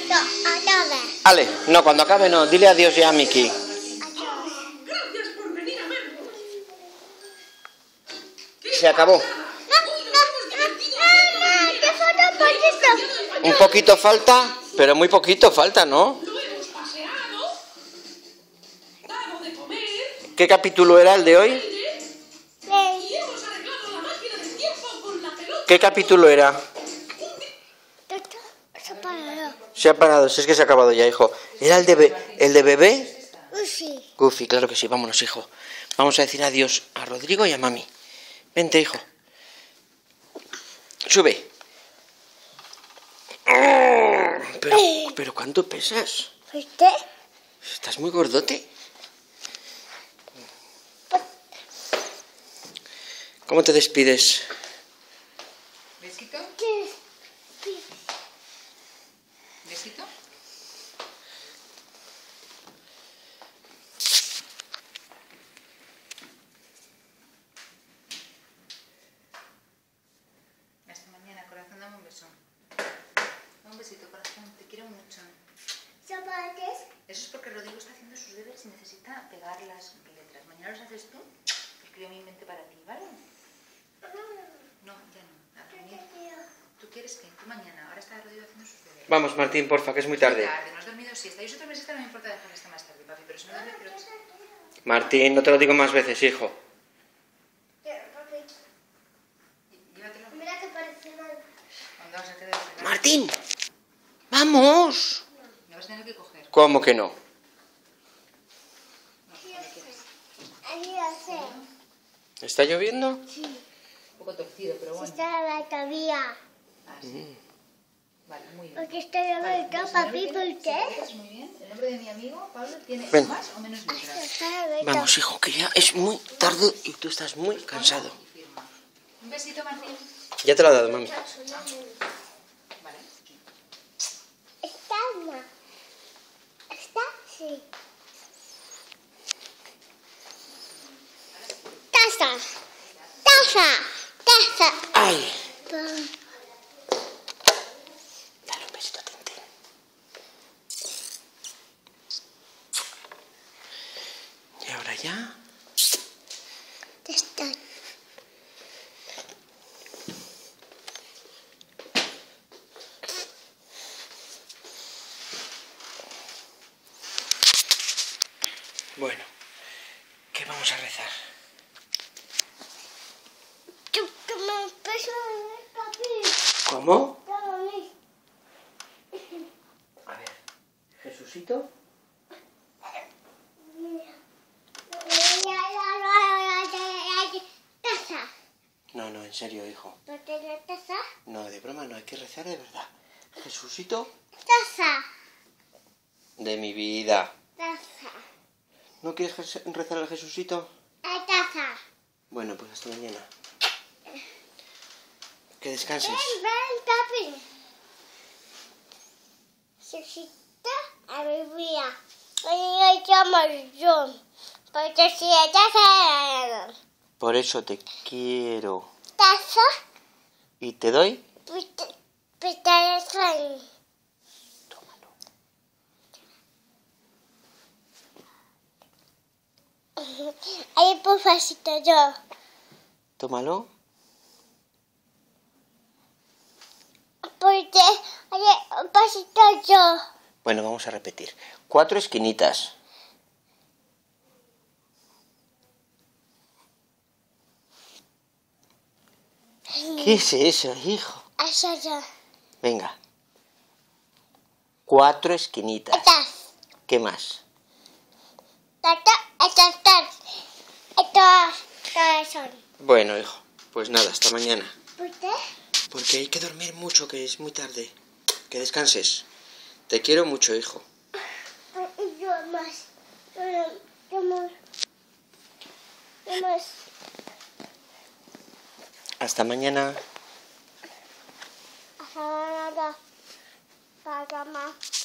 No, acabe. Ale, no, cuando acabe no. Dile adiós ya a Miki. Adiós. Gracias por venir a vernos. Se acabó. ¿Qué foto poquito? Un poquito falta, pero muy poquito falta, ¿no? Lo hemos paseado, dado de comer, ¿Qué capítulo era el de hoy? y hemos arreglado la máquina del tiempo con la pelota. ¿Qué capítulo era? Se ha parado, si es que se ha acabado ya, hijo. ¿Era el de bebé? Sí. Goofy, claro que sí, vámonos, hijo. Vamos a decir adiós a Rodrigo y a mami. Vente, hijo. Sube. Pero ¿cuánto pesas? ¿Usted? Estás muy gordote. ¿Cómo te despides? ¿Besito? ¿Besito? Hasta mañana, corazón, dame un beso. Dame un besito, corazón, te quiero mucho. ¿Zapatos? Eso es porque Rodrigo está haciendo sus deberes y necesita pegar las letras. Mañana los haces tú, los creo en mi mente para ti, ¿vale? No, ya no. A dormir. ¿Tú quieres qué? Tú mañana. Ahora está Rodrigo haciendo sus deberes. Vamos, Martín, porfa, que es muy tarde. No has dormido siesta. Yo si otra siesta no me importa dejar esta más tarde, papi, pero si no duerme, quiero que... Martín, no te lo digo más veces, hijo. Llévatelo. Mira que parece mal. ¿Dónde vas a quedar? Martín, vamos. Me vas a tener que coger. ¿Cómo que no? Ahí hace. ¿Está lloviendo? Un poco torcido, pero Se bueno. está la todavía. Ah, sí. Vale, muy bien. Porque está lloviendo, papi, ¿por qué? Muy bien. El nombre de mi amigo, Pablo, tiene Ven. más o menos letras. Está lloviendo. Vamos, hijo, que ya es muy tarde y tú estás muy cansado. Y firma. Un besito, Martín. Ya te lo he dado, mami. Vale. Está una. Está sí. Taza. Taza. Taza. ¡Ay! Dale un besito a Tintín. Y ahora ya... Está. Bueno, ¿qué vamos a rezar? Yo que me empiezo a ver, papi. ¿Cómo? Papi. A ver, Jesucito. Taza. No, no, en serio, hijo. ¿No tiene taza? No, de broma, no, hay que rezar de verdad. Jesucito Taza. de mi vida. Taza. ¿No quieres rezar al Jesucito? Taza. Bueno, pues hasta mañana. Que descanses. Ven, papi. Necesita a mi vida. Hoy llamo yo. Porque si ella se Por eso te quiero. taza, ¿Y te doy? pues te soy. Tómalo. Ahí por pasito yo. Tómalo. Porque hay un pasito yo. Bueno, vamos a repetir. 4 esquinitas. ¿Qué es eso, hijo? Hacia yo. Venga. 4 esquinitas. Estas. ¿Qué más? Estas son. Bueno, hijo, pues nada, hasta mañana. ¿Por qué? Porque hay que dormir mucho, que es muy tarde. Que descanses. Te quiero mucho, hijo. Yo más. Yo más. Yo más. Hasta mañana. Hasta nada. Para más.